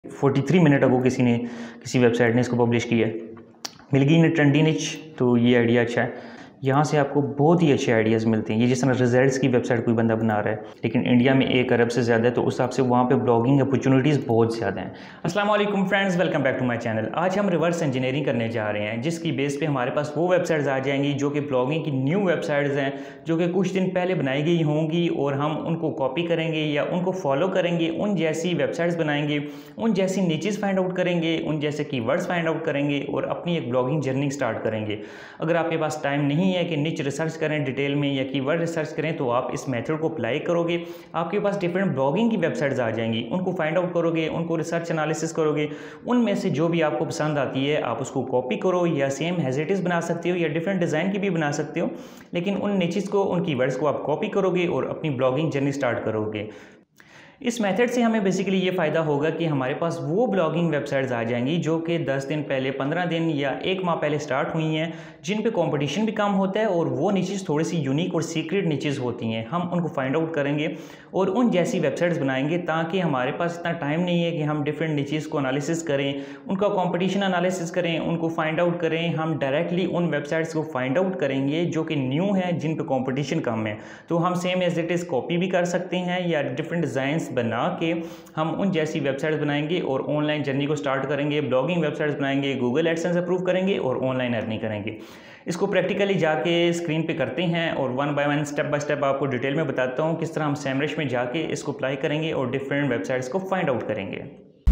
43 minute ago किसी website ने इसको पब्लिश किया है। मिल गई इन्हें ट्रेंडी निच, तो ये आइडिया अच्छा है। यहाँ से आपको बहुत ही अच्छे आइडियाज़ मिलते हैं। ये जिस तरह रिजल्ट्स की वेबसाइट कोई बंदा बना रहा है, लेकिन इंडिया में 1 अरब से ज़्यादा है, तो उस हिसाब से वहाँ पे ब्लॉगिंग अपॉर्चुनिटीज़ बहुत ज़्यादा हैं। अस्सलाम वालेकुम friends, welcome back to my channel. आज हम रिवर्स इंजीनियरिंग करने जा रहे हैं, जिसकी बेस पे हमारे पास वो वेबसाइट्स आ जाएंगी जो कि ब्लॉगिंग की न्यू वेबसाइट्स हैं, जो कि कुछ दिन पहले बनाई गई होंगी, और हम उनको कॉपी करेंगे या उनको फॉलो करेंगे, उन जैसी वेबसाइट्स बनाएंगे, उन जैसी नीचेस फाइंड आउट करेंगे, उन जैसे कीवर्ड्स फाइंड आउट करेंगे और अपनी एक ब्लॉगिंग जर्नी स्टार्ट करेंगे। अगर आपके पास टाइम नहीं है कि निच रिसर्च करें डिटेल में या कीवर्ड रिसर्च करें, तो आप इस मेथड को अप्लाई करोगे, आपके पास डिफरेंट ब्लॉगिंग की वेबसाइट्स आ जाएंगी, उनको फाइंड आउट करोगे, उनको रिसर्च एनालिसिस करोगे, उनमें से जो भी आपको पसंद आती है आप उसको कॉपी करो, या सेम एज इट इज़ बना सकते हो या डिफरेंट डिज़ाइन की भी बना सकते हो, लेकिन उन निचेस को, उन कीवर्ड्स को आप कॉपी करोगे और अपनी ब्लॉगिंग जर्नी स्टार्ट करोगे। इस मेथड से हमें बेसिकली ये फ़ायदा होगा कि हमारे पास वो ब्लॉगिंग वेबसाइट्स आ जाएंगी जो कि 10 दिन पहले, 15 दिन या 1 माह पहले स्टार्ट हुई हैं, जिन पे कंपटीशन भी कम होता है और वो नीचेस थोड़ी सी यूनिक और सीक्रेट नीचेस होती हैं। हम उनको फाइंड आउट करेंगे और उन जैसी वेबसाइट्स बनाएंगे, ताकि हमारे पास इतना टाइम नहीं है कि हम डिफरेंट नीचेस को एनालिसिस करें, उनका कॉम्पिटिशन एनालिसिस करें, उनको फाइंड आउट करें। हम डायरेक्टली उन वेबसाइट्स को फाइंड आउट करेंगे जो कि न्यू हैं, जिन पे कॉम्पिटिशन कम है, तो हम same as it is copy भी कर सकते हैं या डिफरेंट डिज़ाइंस बना के हम उन जैसी वेबसाइट्स बनाएंगे और ऑनलाइन जर्नी को स्टार्ट करेंगे, ब्लॉगिंग वेबसाइट्स बनाएंगे, गूगल एडसेंस अप्रूव करेंगे और ऑनलाइन अर्निंग करेंगे। इसको प्रैक्टिकली जाके स्क्रीन पे करते हैं और one by one, step by step आपको डिटेल में बताता हूँ किस तरह हम सेमरश में जाके इसको अप्लाई करेंगे और डिफरेंट वेबसाइट्स को फाइंड आउट करेंगे।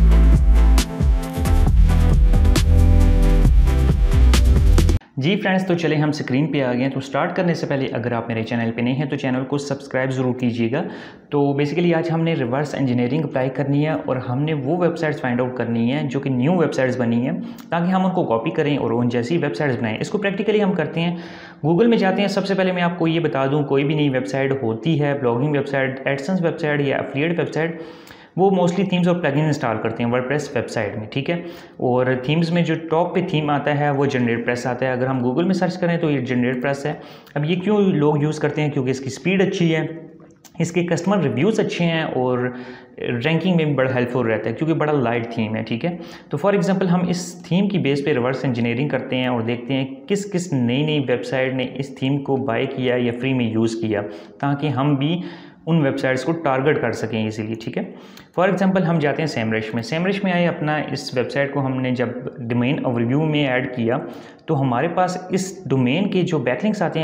जी फ्रेंड्स, तो चले हम स्क्रीन पे आ गए हैं। तो स्टार्ट करने से पहले अगर आप मेरे चैनल पे नहीं हैं तो चैनल को सब्सक्राइब ज़रूर कीजिएगा। तो बेसिकली आज हमने रिवर्स इंजीनियरिंग अप्लाई करनी है और हमने वो वेबसाइट्स फाइंड आउट करनी है जो कि न्यू वेबसाइट्स बनी हैं, ताकि हम उनको कॉपी करें और उन जैसी वेबसाइट्स बनाएं। इसको प्रैक्टिकली हम करते हैं, गूगल में जाते हैं। सबसे पहले मैं आपको ये बता दूँ, कोई भी नई वेबसाइट होती है, ब्लॉगिंग वेबसाइट, एडसेंस वेबसाइट या एफिलिएट वेबसाइट, वो मोस्टली थीम्स और प्लगइन इंस्टॉल करते हैं वर्डप्रेस वेबसाइट में, ठीक है। और थीम्स में जो टॉप पे थीम आता है वो जनरेट प्रेस आता है। अगर हम गूगल में सर्च करें तो ये जनरेट प्रेस है। अब ये क्यों लोग यूज़ करते हैं? क्योंकि इसकी स्पीड अच्छी है, इसके कस्टमर रिव्यूज़ अच्छे हैं और रैंकिंग में भी बड़ा हेल्पफुल रहता है, क्योंकि बड़ा लाइट थीम है, ठीक है। तो फॉर एग्जांपल हम इस थीम की बेस पे रिवर्स इंजीनियरिंग करते हैं और देखते हैं किस किस नई वेबसाइट ने इस थीम को बाय किया या फ्री में यूज़ किया, ताकि हम भी उन वेबसाइट्स को टारगेट कर सकें इसीलिए, ठीक है। फॉर एग्जांपल हम जाते हैं सेमरश में आए अपना, इस वेबसाइट को हमने जब डोमेन ओवरव्यू में ऐड किया तो हमारे पास इस डोमेन के जो बैकलिंक्स आते हैं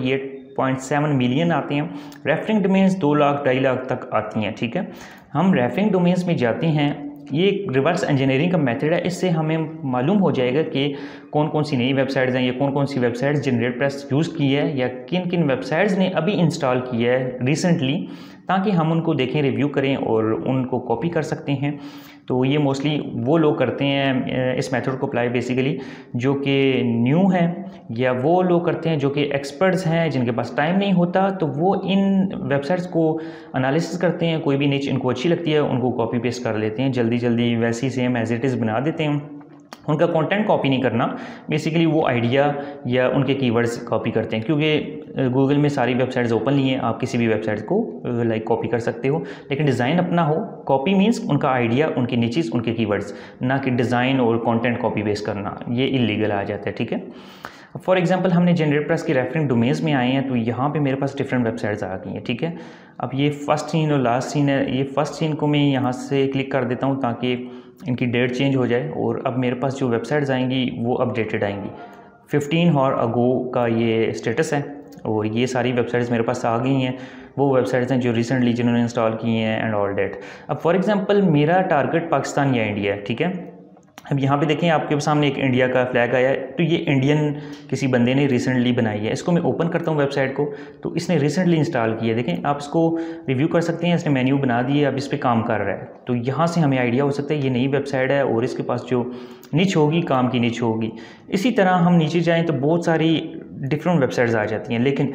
128.7 मिलियन आते हैं। रेफरिंग डोमेन्स 2 लाख 2.5 लाख तक आती हैं, ठीक है। हम रेफरिंग डोमेन्स में जाते हैं, ये रिवर्स इंजीनियरिंग का मेथड है। इससे हमें मालूम हो जाएगा कि कौन कौन सी नई वेबसाइट्स हैं या कौन कौन सी वेबसाइट्स जनरेट प्रेस यूज़ की है या किन किन वेबसाइट्स ने अभी इंस्टॉल किया है रिसेंटली, ताकि हम उनको देखें, रिव्यू करें और उनको कॉपी कर सकते हैं। तो ये मोस्टली वो लोग करते हैं इस मेथड को अप्लाई बेसिकली जो कि न्यू हैं, या वो लोग करते हैं जो कि एक्सपर्ट्स हैं, जिनके पास टाइम नहीं होता, तो वो इन वेबसाइट्स को एनालिसिस करते हैं। कोई भी नीच इनको अच्छी लगती है, उनको कॉपी पेस्ट कर लेते हैं, जल्दी जल्दी वैसी सेम एज इट इज़ बना देते हैं। उनका कंटेंट कॉपी नहीं करना, बेसिकली वो आइडिया या उनके कीवर्ड्स कॉपी करते हैं, क्योंकि गूगल में सारी वेबसाइट्स ओपन नहीं है, आप किसी भी वेबसाइट को कॉपी कर सकते हो, लेकिन डिज़ाइन अपना हो। कॉपी मीन्स उनका आइडिया, उनके नीचेस, उनके कीवर्ड्स, ना कि डिज़ाइन और कंटेंट कॉपी बेस्ट करना, ये इलीगल आ जाता है, ठीक है। फॉर एग्जांपल हमने जनरेट प्रेस के रेफरेंस डोमेन्स में आए हैं, तो यहाँ पे मेरे पास डिफरेंट वेबसाइट्स आ गई हैं, ठीक है। अब ये फर्स्ट सीन और लास्ट सीन है, ये फर्स्ट सीन को मैं यहाँ से क्लिक कर देता हूँ ताकि इनकी डेट चेंज हो जाए, और अब मेरे पास जो वेबसाइट्स आएंगी वो अपडेटेड आएंगी। 15 आवर अगो का ये स्टेटस है और ये सारी वेबसाइट्स मेरे पास आ गई हैं। वो वेबसाइट्स हैं जो रिसेंटली जिन्होंने इंस्टॉल की हैं एंड ऑल डेट। अब फॉर एग्जांपल मेरा टारगेट पाकिस्तान या इंडिया है, ठीक है। अब यहाँ पे देखें, आपके सामने एक इंडिया का फ्लैग आया है, तो ये इंडियन किसी बंदे ने रिसेंटली बनाई है। इसको मैं ओपन करता हूँ वेबसाइट को, तो इसने रिसेंटली इंस्टॉल की है। देखें, आप इसको रिव्यू कर सकते हैं, इसने मेन्यू बना दिए, अब इस पर काम कर रहा है। तो यहाँ से हमें आइडिया हो सकता है ये नई वेबसाइट है और इसके पास जो निच होगी, काम की निच होगी। इसी तरह हम नीचे जाएँ तो बहुत सारी डिफरेंट वेबसाइट्स आ जाती हैं, लेकिन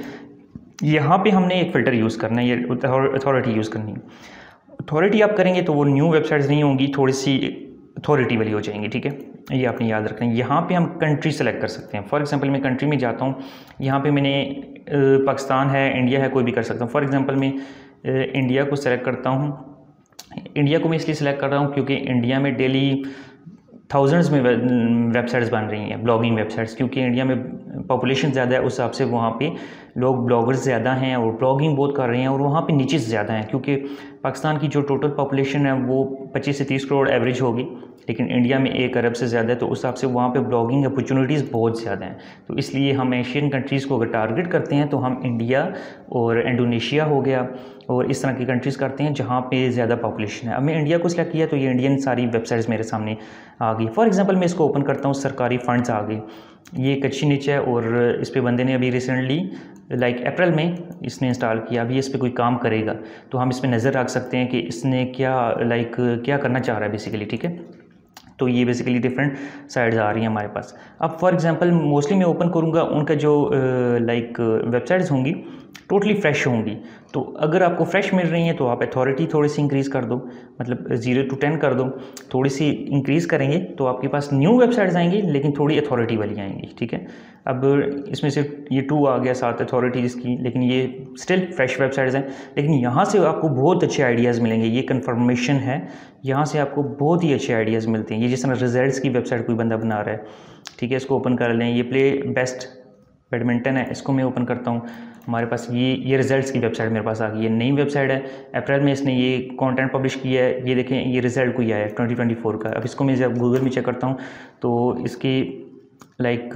यहाँ पर हमने एक फ़िल्टर यूज़ करना है, ये अथॉरिटी यूज़ करनी है। अथॉरिटी आप करेंगे तो वो न्यू वेबसाइट्स नहीं होंगी, थोड़ी सी अथॉरिटी वाली हो जाएंगी, ठीक है। ये आपने याद रखना है। यहाँ पे हम कंट्री सेलेक्ट कर सकते हैं। फॉर एग्जांपल मैं कंट्री में जाता हूँ, यहाँ पे मैंने पाकिस्तान है, इंडिया है, कोई भी कर सकता हूँ। फॉर एग्जांपल मैं इंडिया को सेलेक्ट करता हूँ इंडिया को मैं इसलिए सिलेक्ट कर रहा हूँ क्योंकि इंडिया में डेली थाउजेंड्स में वेबसाइट्स बन रही हैं, ब्लॉगिंग वेबसाइट्स, क्योंकि इंडिया में पॉपुलेशन ज़्यादा है, उस हिसाब से वहाँ पे लोग ब्लॉगर्स ज़्यादा हैं और ब्लॉगिंग बहुत कर रहे हैं, और वहाँ पे नीचेस ज़्यादा हैं, क्योंकि पाकिस्तान की जो टोटल पॉपुलेशन है वो 25 से 30 करोड़ एवरेज होगी, लेकिन इंडिया में 1 अरब से ज़्यादा है, तो उस हिसाब से वहाँ पे ब्लॉगिंग अपॉर्चुनिटीज़ बहुत ज़्यादा हैं। तो इसलिए हम एशियन कंट्रीज़ को अगर टारगेट करते हैं तो हम इंडिया और इंडोनेशिया हो गया और इस तरह की कंट्रीज़ करते हैं जहाँ पे ज़्यादा पॉपुलेशन है। अब मैं इंडिया को सिलेक्ट किया तो ये इंडियन सारी वेबसाइट्स मेरे सामने आ गई। फॉर एग्जांपल मैं इसको ओपन करता हूँ, सरकारी फ़ंड्स आ गए, ये एक अच्छी नीच है और इस पे बंदे ने अभी रिसेंटली लाइक अप्रैल में इसने इंस्टॉल किया। अभी इस पर कोई काम करेगा तो हम इस पर नज़र रख सकते हैं कि इसने क्या क्या करना चाह रहा है बेसिकली, ठीक है। तो ये बेसिकली डिफरेंट साइड्स आ रही हैं हमारे पास। अब फॉर एग्जांपल मोस्टली मैं ओपन करूँगा उनका जो लाइक वेबसाइट्स होंगी टोटली फ्रेश होंगी। तो अगर आपको फ्रेश मिल रही हैं तो आप अथॉरिटी थोड़ी सी इंक्रीज़ कर दो, मतलब 0 to 10 कर दो, थोड़ी सी इंक्रीज़ करेंगे तो आपके पास न्यू वेबसाइट्स आएंगी लेकिन थोड़ी अथॉरिटी वाली आएंगी, ठीक है। अब इसमें से ये 2 आ गया 7 अथॉरिटीज़ की, लेकिन ये स्टिल फ्रेश वेबसाइट्स हैं, लेकिन यहाँ से आपको बहुत अच्छे आइडियाज़ मिलेंगे। ये कन्फर्मेशन है, यहाँ से आपको बहुत ही अच्छे आइडियाज़ मिलते हैं। ये जिस तरह रिजल्ट्स की वेबसाइट कोई बंदा बना रहा है, ठीक है, इसको ओपन कर लें। ये प्ले बेस्ट बैडमिंटन है, इसको मैं ओपन करता हूँ, हमारे पास ये रिजल्ट्स की वेबसाइट मेरे पास आ गई है। नई वेबसाइट है, अप्रैल में इसने ये कंटेंट पब्लिश किया है। ये देखें, ये रिज़ल्ट कोई आया है 2024 का। अब इसको मैं जब गूगल में चेक करता हूँ तो इसकी लाइक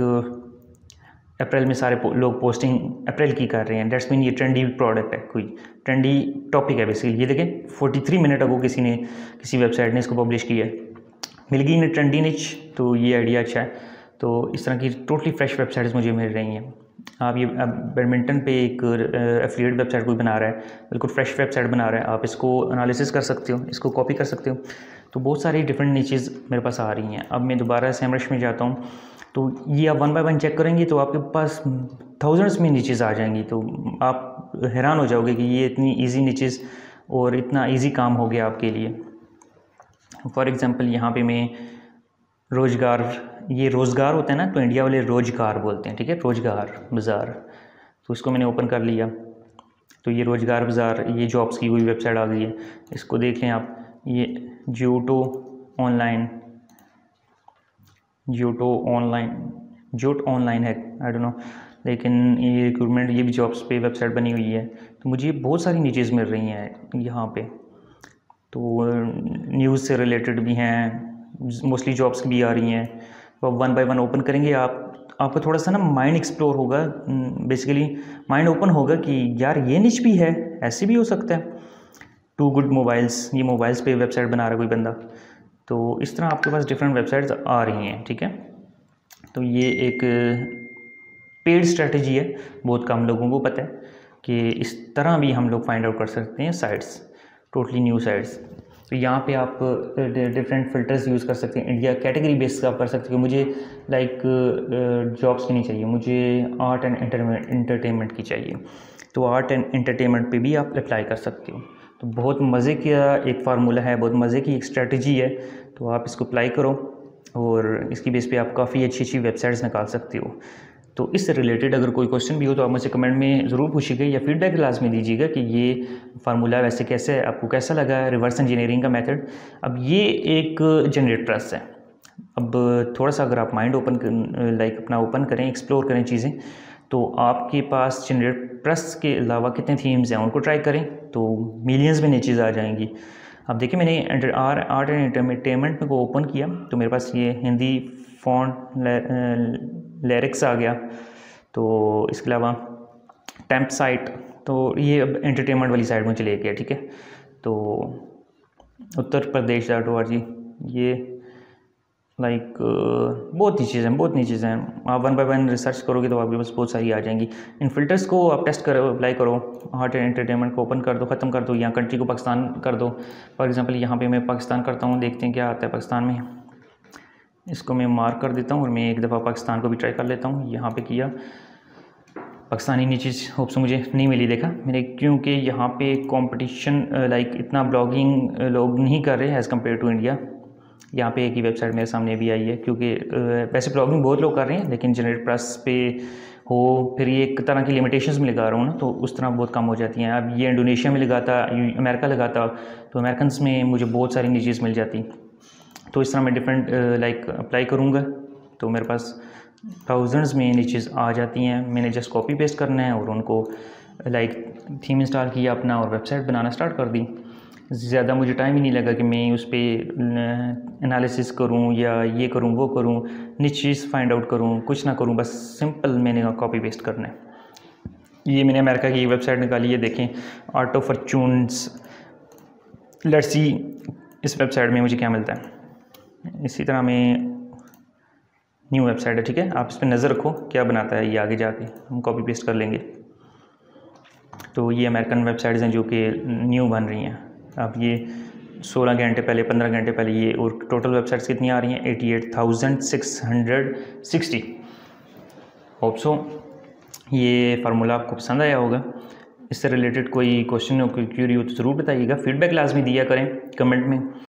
अप्रैल में सारे लोग पोस्टिंग अप्रैल की कर रहे हैं। डेट्स मीन ये ट्रेंडी प्रोडक्ट है, कोई ट्रेंडी टॉपिक है बेसिकली। ये देखें 43 मिनट अगो किसी वेबसाइट ने इसको पब्लिश किया है, मिल गई इन्हें ट्रेंडी निच, तो ये आइडिया अच्छा है। तो इस तरह की टोटली फ्रेश वेबसाइट्स मुझे मिल रही हैं। आप ये बैडमिंटन पे एक एफिलिएट वेबसाइट कोई बना रहा है, बिल्कुल फ्रेश वेबसाइट बना रहा है, आप इसको एनालिसिस कर सकते हो, इसको कॉपी कर सकते हो। तो बहुत सारी डिफरेंट नीचेज़ मेरे पास आ रही हैं। अब मैं दोबारा SEMrush में जाता हूँ, तो ये आप 1 by 1 चेक करेंगे तो आपके पास थाउजेंड्स में नीचेज़ आ जाएंगी। तो आप हैरान हो जाओगे कि ये इतनी ईजी नीचेज़ और इतना ईजी काम हो गया आपके लिए। फॉर एग्ज़ाम्पल यहाँ पे मैं रोज़गार, ये रोज़गार होता है ना, तो इंडिया वाले रोज़गार बोलते हैं, ठीक है, रोज़गार बाज़ार। तो इसको मैंने ओपन कर लिया, तो ये रोज़गार बाज़ार, ये जॉब्स की हुई वेबसाइट आ गई है। इसको देख लें आप, ये जोटो ऑनलाइन है, आई डोंट नो, लेकिन ये रिक्रूटमेंट, ये भी जॉब्स पे वेबसाइट बनी हुई है। तो मुझे बहुत सारी नीचेज़ मिल रही हैं यहाँ पे। तो न्यूज़ से रिलेटेड भी हैं, मोस्टली जॉब्स की भी आ रही हैं। तो आप 1 by 1 ओपन करेंगे, आपका थोड़ा सा ना माइंड एक्सप्लोर होगा, बेसिकली माइंड ओपन होगा कि यार ये निच भी है, ऐसे भी हो सकता है। टू गुड मोबाइल्स, ये मोबाइल्स पे वेबसाइट बना रहा है कोई बंदा। तो इस तरह आपके पास डिफरेंट वेबसाइट्स आ रही हैं, ठीक है। तो ये एक पेड स्ट्रेटजी है, बहुत कम लोगों को पता है कि इस तरह भी हम लोग फाइंड आउट कर सकते हैं साइट्स, टोटली न्यू साइट्स। तो यहाँ पे आप डिफरेंट फ़िल्टर्स यूज़ कर सकते हैं, इंडिया कैटेगरी बेस का आप कर सकते हो। मुझे लाइक जॉब्स की नहीं चाहिए, मुझे आर्ट एंड एंटरटेनमेंट की चाहिए, तो आर्ट एंड एंटरटेनमेंट पे भी आप अप्लाई कर सकते हो। तो बहुत मज़े का एक फार्मूला है, बहुत मज़े की एक स्ट्रेटजी है, तो आप इसको अप्लाई करो और इसकी बेस पे आप काफ़ी अच्छी वेबसाइट्स निकाल सकते हो। तो इससे रिलेटेड अगर कोई क्वेश्चन भी हो तो आप मुझसे कमेंट में ज़रूर पूछिएगा या फीडबैक लाजमी दीजिएगा कि ये फार्मूला वैसे कैसे है, आपको कैसा लगा रिवर्स इंजीनियरिंग का मेथड। अब ये एक जनरेट प्रेस है। अब थोड़ा सा अगर आप माइंड ओपन लाइक अपना ओपन करें, एक्सप्लोर करें चीज़ें, तो आपके पास जनरेट प्रेस के अलावा कितने थीम्स हैं उनको ट्राई करें तो मिलियंस में नीचेज़ आ जाएंगी। अब देखिए, मैंने आर्ट एंड एंटरटेनमेंट को ओपन किया तो मेरे पास ये हिंदी फॉन्ट लिरिक्स आ गया। तो इसके अलावा टेम्प साइट, तो ये अब एंटरटेनमेंट वाली साइड में चले गया, ठीक है। तो uttarpradesh.org, ये लाइक बहुत नीचेज़ हैं। आप 1 by 1 रिसर्च करोगे तो आपके पास बहुत सारी आ जाएंगी। इन फिल्टर्स को आप टेस्ट करो, अप्लाई करो, आर्ट एंड एंटरटेनमेंट को ओपन कर दो, ख़त्म कर दो, यहाँ कंट्री को पाकिस्तान कर दो। फॉर एग्जांपल यहाँ पे मैं पाकिस्तान करता हूँ, देखते हैं क्या आता है पाकिस्तान में। इसको मैं मार्क कर देता हूँ और मैं एक दफ़ा पाकिस्तान को भी ट्राई कर लेता हूँ। यहाँ पे किया, पाकिस्तानी नीचेज़ होप से मुझे नहीं मिली, देखा मैंने, क्योंकि यहाँ पे कंपटीशन लाइक इतना ब्लॉगिंग लोग नहीं कर रहे एज़ कम्पेयर टू इंडिया। यहाँ पे एक ही वेबसाइट मेरे सामने भी आई है, क्योंकि वैसे ब्लॉगिंग बहुत लोग कर रहे हैं लेकिन जनरेट प्रेस पे हो, फिर ये एक तरह की लिमिटेशंस में लगा रहा हूँ ना, तो उस तरह बहुत कम हो जाती हैं। अब ये इंडोनेशिया में लगाता, अमेरिका लगाता, तो अमेरिकन में मुझे बहुत सारी नीचेस मिल जाती। तो इस तरह मैं डिफरेंट लाइक अप्लाई करूँगा तो मेरे पास थाउजेंड्स में नीचेस आ जाती हैं। मैंने जस्ट कॉपी पेस्ट करना है और उनको लाइक थीम इंस्टॉल किया अपना और वेबसाइट बनाना स्टार्ट कर दी। ज़्यादा मुझे टाइम ही नहीं लगा कि मैं उस पर एनालिसिस करूं या ये करूं वो करूं, नीचेस फाइंड आउट करूं, कुछ ना करूं, बस सिंपल मैंने कॉपी पेस्ट करना है। ये मैंने अमेरिका की वेबसाइट निकाली है, देखें, art of fortunes. Let's see इस वेबसाइट में मुझे क्या मिलता है। इसी तरह में न्यू वेबसाइट है, ठीक है, आप इस पर नज़र रखो क्या बनाता है ये, आगे जाके हम कॉपी पेस्ट कर लेंगे। तो ये अमेरिकन वेबसाइट्स हैं जो कि न्यू बन रही हैं। अब ये 16 घंटे पहले, 15 घंटे पहले ये, और टोटल वेबसाइट्स कितनी आ रही हैं, 88,660। होप सो ये फार्मूला आपको पसंद आया होगा। इससे रिलेटेड कोई क्वेश्चन हो, कोई क्यूरी हो तो ज़रूर बताइएगा। फीडबैक लाजमी दिया करें कमेंट में।